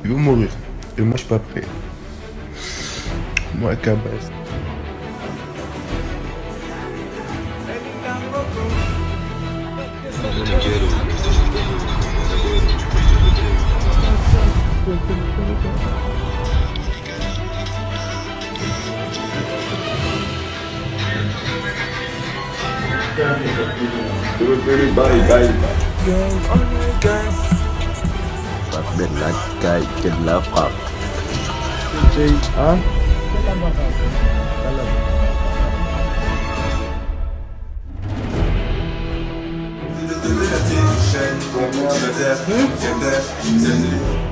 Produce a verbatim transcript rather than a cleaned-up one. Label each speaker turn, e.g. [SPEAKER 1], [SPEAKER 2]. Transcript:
[SPEAKER 1] il veut mourir. Et moi, je suis pas prêt. Moi, Cabas.
[SPEAKER 2] Bye, bye.
[SPEAKER 3] Bác bên là cây trên lá Phật.
[SPEAKER 1] Hả?
[SPEAKER 2] Chaîne, on monte la terre,